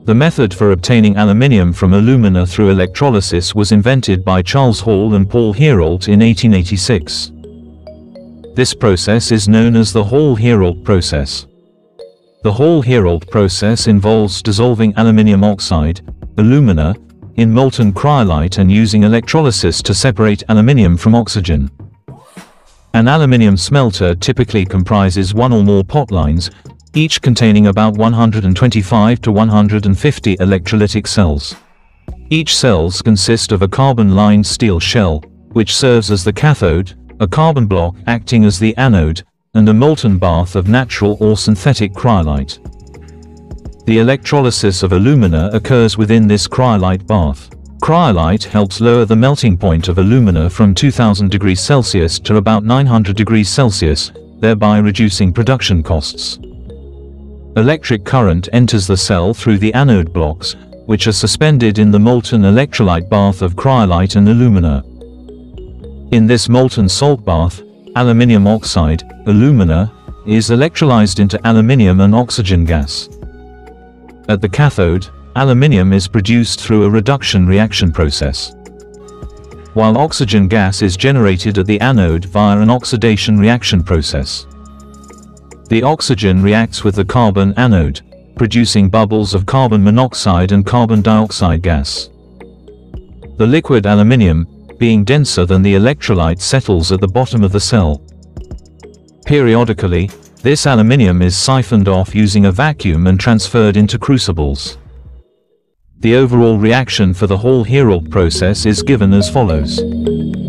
The method for obtaining aluminium from alumina through electrolysis was invented by Charles Hall and Paul Heroult in 1886. This process is known as the Hall Heroult process. The Hall Heroult process involves dissolving aluminium oxide, alumina, in molten cryolite and using electrolysis to separate aluminium from oxygen. An aluminium smelter typically comprises one or more pot lines, each containing about 125 to 150 electrolytic cells. Each cells consist of a carbon-lined steel shell, which serves as the cathode, a carbon block acting as the anode, and a molten bath of natural or synthetic cryolite. The electrolysis of alumina occurs within this cryolite bath. Cryolite helps lower the melting point of alumina from 2000 degrees Celsius to about 900 degrees Celsius, thereby reducing production costs. Electric current enters the cell through the anode blocks, which are suspended in the molten electrolyte bath of cryolite and alumina. In this molten salt bath, aluminium oxide, alumina, is electrolyzed into aluminium and oxygen gas. At the cathode, aluminium is produced through a reduction reaction process, while oxygen gas is generated at the anode via an oxidation reaction process. The oxygen reacts with the carbon anode, producing bubbles of carbon monoxide and carbon dioxide gas. The liquid aluminium, being denser than the electrolyte, settles at the bottom of the cell. Periodically, this aluminium is siphoned off using a vacuum and transferred into crucibles. The overall reaction for the Hall Heroult process is given as follows.